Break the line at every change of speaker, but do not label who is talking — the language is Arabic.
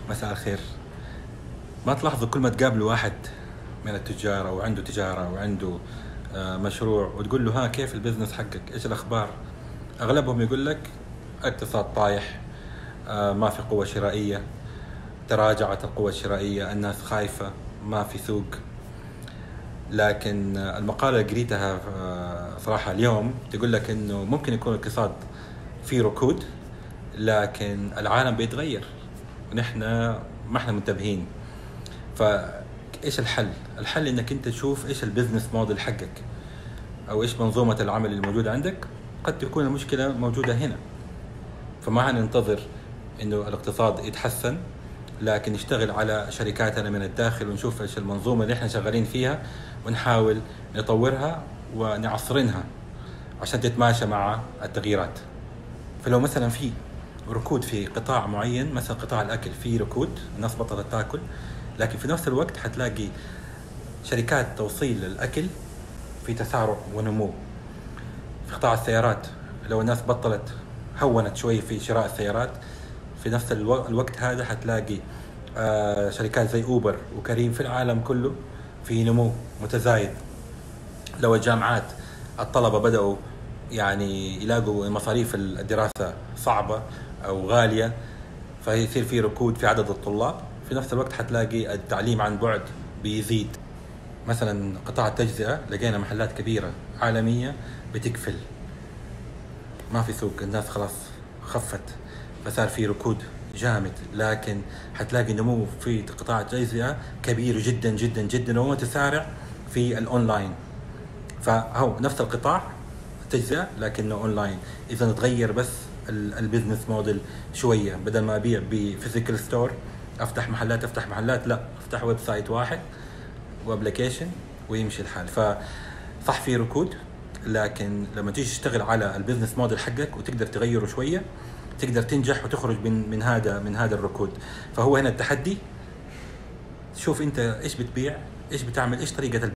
مساء الخير. ما تلاحظوا كل ما تقابلوا واحد من التجار أو عنده تجارة أو عنده مشروع وتقول له ها كيف البزنس حقك، إيش الأخبار؟ أغلبهم يقول لك الاقتصاد طايح، ما في قوة شرائية، تراجعت القوة الشرائية، الناس خايفة، ما في سوق. لكن المقالة اللي قريتها صراحة اليوم تقول لك إنه ممكن يكون الاقتصاد في ركود، لكن العالم بيتغير ونحن ما احنا منتبهين. فايش الحل؟ الحل انك انت تشوف ايش البزنس موديل حقك او ايش منظومة العمل الموجودة عندك. قد تكون المشكلة موجودة هنا، فما هننتظر انه الاقتصاد يتحسن، لكن نشتغل على شركاتنا من الداخل ونشوف ايش المنظومة اللي احنا شغالين فيها ونحاول نطورها ونعصرنها عشان تتماشى مع التغييرات. فلو مثلا في ركود في قطاع معين، مثلا قطاع الأكل في ركود، الناس بطلت تاكل، لكن في نفس الوقت حتلاقي شركات توصيل الأكل في تسارع ونمو. في قطاع السيارات لو الناس بطلت، هونت شوي في شراء السيارات، في نفس الوقت هذا حتلاقي شركات زي أوبر وكريم في العالم كله في نمو متزايد. لو الجامعات الطلبة بدأوا يعني يلاقوا مصاريف الدراسة صعبة أو غالية، فيصير في ركود في عدد الطلاب. في نفس الوقت حتلاقي التعليم عن بعد بيزيد. مثلا قطاع التجزئة لقينا محلات كبيرة عالمية بتقفل، ما في سوق، الناس خلاص خفت، فصار في ركود جامد. لكن حتلاقي نمو في قطاع التجزئة كبير جدا جدا جدا ومتسارع في الأونلاين. فهو نفس القطاع تجزئة لكنه أونلاين. إذا تغير بس البزنس موديل شوية، بدل ما أبيع بفيزيكال ستور أفتح محلات، لا، أفتح ويب سايت واحد وابليكيشن ويمشي الحال. فصح في ركود، لكن لما تيجي تشتغل على البزنس موديل حقك وتقدر تغيره شوية، تقدر تنجح وتخرج من هذا الركود. فهو هنا التحدي، شوف أنت إيش بتبيع، إيش بتعمل، إيش طريقة